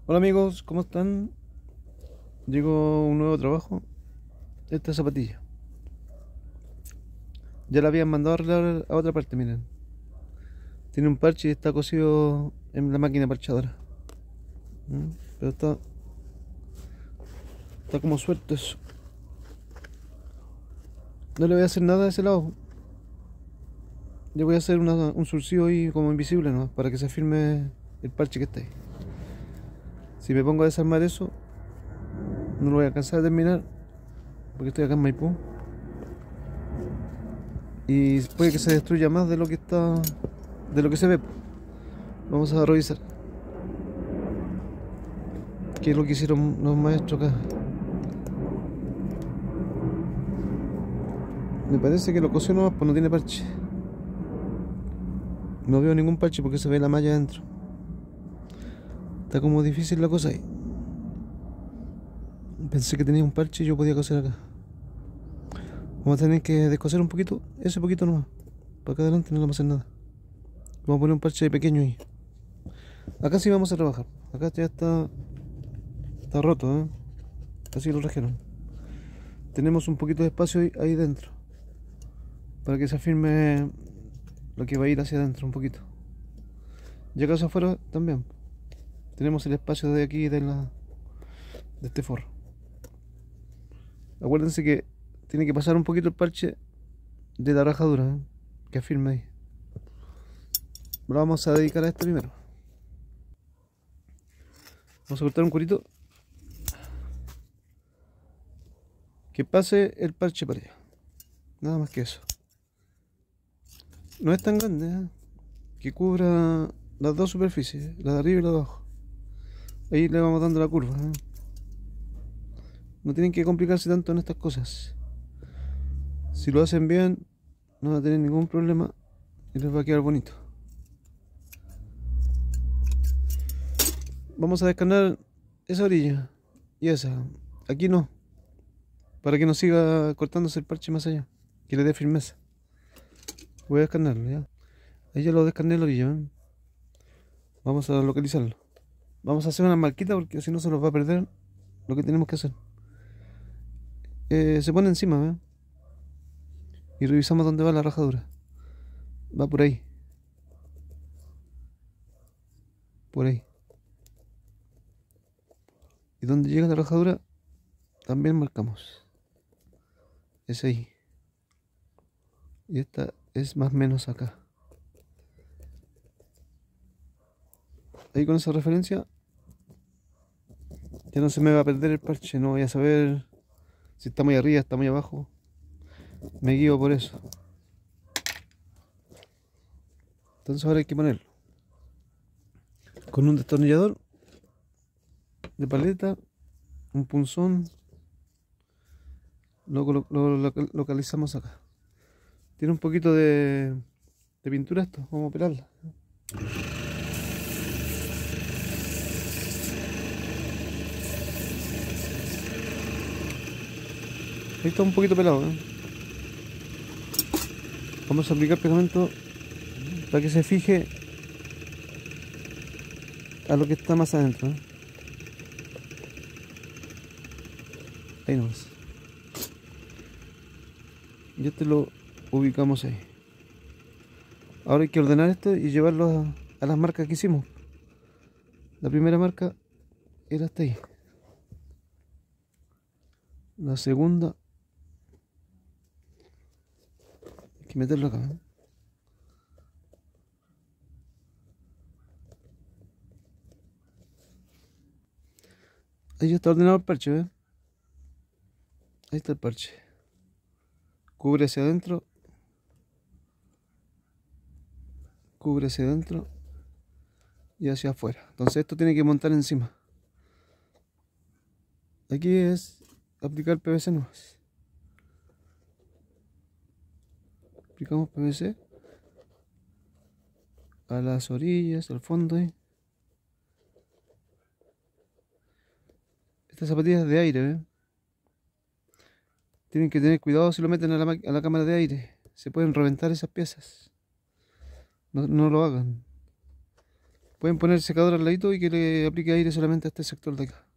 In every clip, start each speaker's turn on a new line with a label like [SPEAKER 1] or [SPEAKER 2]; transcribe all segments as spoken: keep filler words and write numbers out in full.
[SPEAKER 1] Hola amigos, ¿cómo están? Llegó un nuevo trabajo. Esta zapatilla. Ya la habían mandado a arreglar a otra parte, miren. Tiene un parche y está cosido en la máquina parchadora. ¿Mm? Pero está, está como suelto eso. No le voy a hacer nada de ese lado. Le voy a hacer una- un surcido ahí como invisible, ¿no? Para que se firme el parche que está ahí. Si me pongo a desarmar eso, no lo voy a alcanzar a terminar. Porque estoy acá en Maipú. Y puede que se destruya más de lo que está. De lo que se ve. Vamos a revisar qué es lo que hicieron los maestros acá. Me parece que lo cosió nomás, pues no tiene parche. No veo ningún parche porque se ve la malla adentro. Está como difícil la cosa ahí. Pensé que tenía un parche y yo podía coser acá. Vamos a tener que descoser un poquito, ese poquito nomás. Para acá adelante no le vamos a hacer nada. Vamos a poner un parche pequeño ahí. Acá sí vamos a trabajar. Acá ya está, está roto, ¿eh? Así lo trajeron. Tenemos un poquito de espacio ahí, ahí dentro. Para que se afirme lo que va a ir hacia adentro un poquito. Y acá afuera también. Tenemos el espacio de aquí de, la, de este forro. Acuérdense que tiene que pasar un poquito el parche de la rajadura, ¿eh? Que afirme ahí. Lo vamos a dedicar a este primero. Vamos a cortar un curito que pase el parche para allá. Nada más que eso. No es tan grande, ¿eh? Que cubra las dos superficies, la de arriba y la de abajo. Ahí le vamos dando la curva, ¿eh? No tienen que complicarse tanto en estas cosas. Si lo hacen bien, no van a tener ningún problema y les va a quedar bonito. Vamos a descarnar esa orilla y esa. Aquí no, para que no siga cortándose el parche más allá, que le dé firmeza. Voy a descarnarlo ya. Ahí ya lo descarné la orilla, ¿eh? Vamos a localizarlo. Vamos a hacer una marquita porque si no se nos va a perder lo que tenemos que hacer. Eh, se pone encima, ¿eh? Y revisamos dónde va la rajadura. Va por ahí. Por ahí. Y donde llega la rajadura, también marcamos. Es ahí. Y esta es más o menos acá. Ahí con esa referencia ya no se me va a perder el parche. No voy a saber si está muy arriba, está muy abajo. Me guío por eso. Entonces ahora hay que ponerlo con un destornillador de paleta, un punzón. Lo, lo- lo- lo localizamos acá. Tiene un poquito de, de pintura esto. Vamos a operarla. Ahí está un poquito pelado, ¿eh? Vamos a aplicar pegamento para que se fije a lo que está más adentro, ¿eh? Ahí nomás. Y este lo ubicamos ahí. Ahora hay que ordenar esto y llevarlo a, a las marcas que hicimos. La primera marca era hasta ahí. La segunda hay que meterlo acá, ¿eh? Ahí ya está ordenado el parche, ¿eh? Ahí está el parche. Cubre hacia adentro. Cubre hacia adentro. Y hacia afuera. Entonces esto tiene que montar encima. Aquí es aplicar P V C nomás. Aplicamos P V C a las orillas, al fondo ahí. Estas zapatillas de aire, ¿eh? Tienen que tener cuidado si lo meten a la, a la cámara de aire. Se pueden reventar esas piezas. No, no lo hagan. Pueden poner el secador al ladito y que le aplique aire solamente a este sector de acá.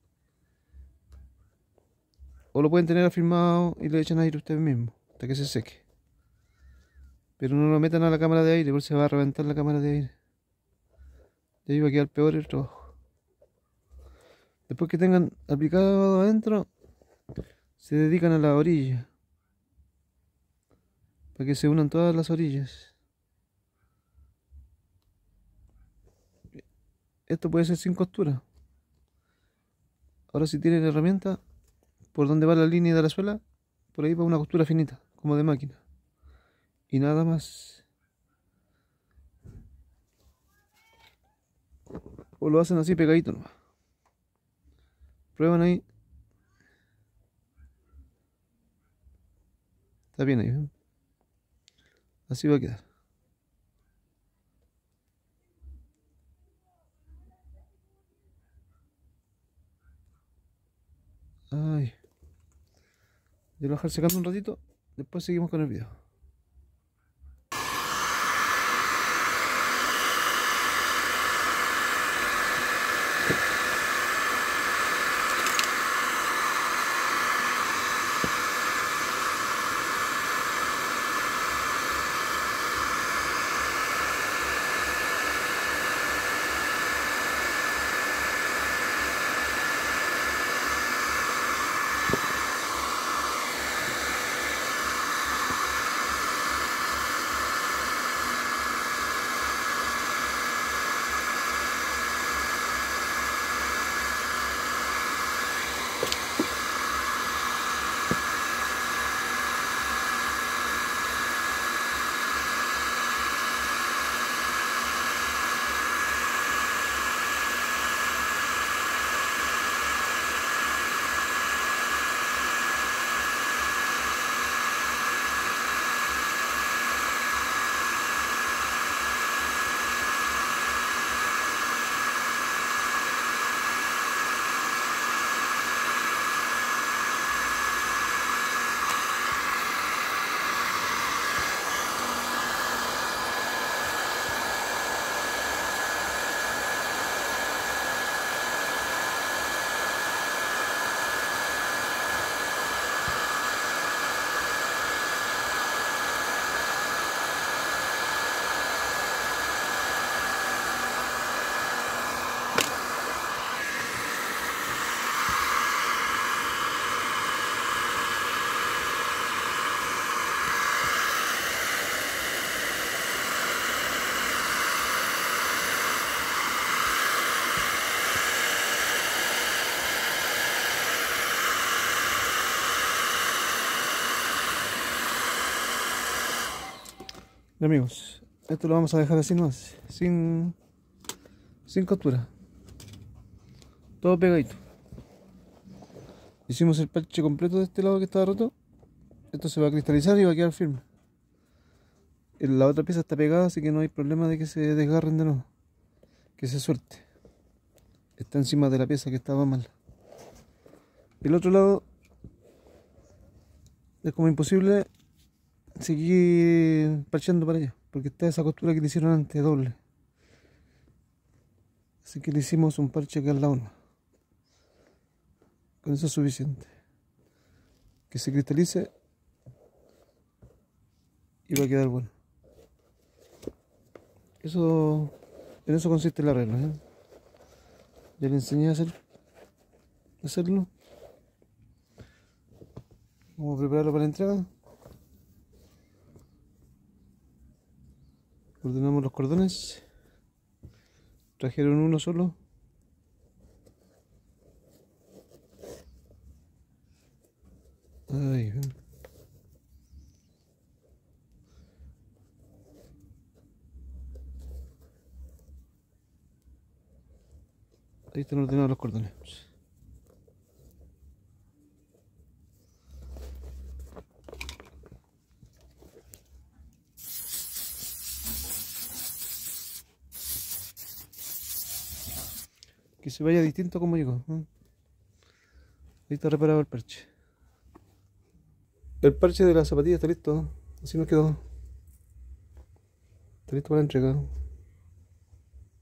[SPEAKER 1] O lo pueden tener afirmado y le echan aire ustedes mismos hasta que se seque. Pero no lo metan a la cámara de aire porque se va a reventar la cámara de aire. Y ahí va a quedar peor el trabajo. Después que tengan aplicado adentro, se dedican a la orilla. Para que se unan todas las orillas. Esto puede ser sin costura. Ahora si tienen herramienta, por donde va la línea de la suela, por ahí va una costura finita, como de máquina. Y nada más. O lo hacen así pegadito nomás. Prueban ahí. Está bien ahí, ¿eh? Así va a quedar. Ay. Yo lo voy a dejar secando un ratito. Después seguimos con el video. Y amigos, esto lo vamos a dejar así nomás, sin, sin costura, todo pegadito. Hicimos el parche completo de este lado que estaba roto. Esto se va a cristalizar y va a quedar firme. La otra pieza está pegada, así que no hay problema de que se desgarren de nuevo, que se suelte. Está encima de la pieza que estaba mal. El otro lado es como imposible seguir parcheando para allá, porque está esa costura que le hicieron antes, doble. Así que le hicimos un parche acá al lado. Con eso es suficiente. Que se cristalice y va a quedar bueno. Eso, en eso consiste el arreglo, ¿eh? Ya le enseñé a hacer, a hacerlo. Vamos a prepararlo para la entrega. Ordenamos los cordones. Trajeron uno solo. Ay, ahí están ordenados los cordones. Que se vaya distinto como llegó. ¿eh? Ahí está reparado el parche. El parche de la zapatilla está listo. Así nos quedó. Está listo para la entrega.